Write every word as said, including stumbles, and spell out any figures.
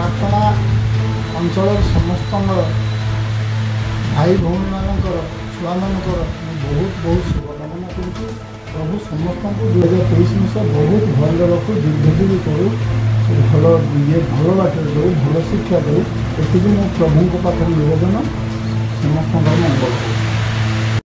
ପାଟଣା ଅଞ୍ଚଳର ସମସ୍ତଙ୍କର ଭାଇ ଭଉଣୀମାନଙ୍କର ଛୁଆମାନଙ୍କର ମୁଁ ବହୁତ ବହୁତ ଶୁଭକାମନା କରୁଛି। ପ୍ରଭୁ ସମସ୍ତଙ୍କୁ ଦୁଇ ହଜାର ତେଇଶ ମସିହା ବହୁତ ଭଲ ରଖୁ, ଦୀର୍ଘଜୀବୀ କରୁ, ଭଲ ଇଏ ଭଲ ବାଟରେ ଦେଉ, ଭଲ ଶିକ୍ଷା ଦେଉ। ଏତିକି ମୁଁ ପ୍ରଭୁଙ୍କ ପାଖରେ ନିବେଦନ। ସମସ୍ତଙ୍କର ମଙ୍ଗଳ।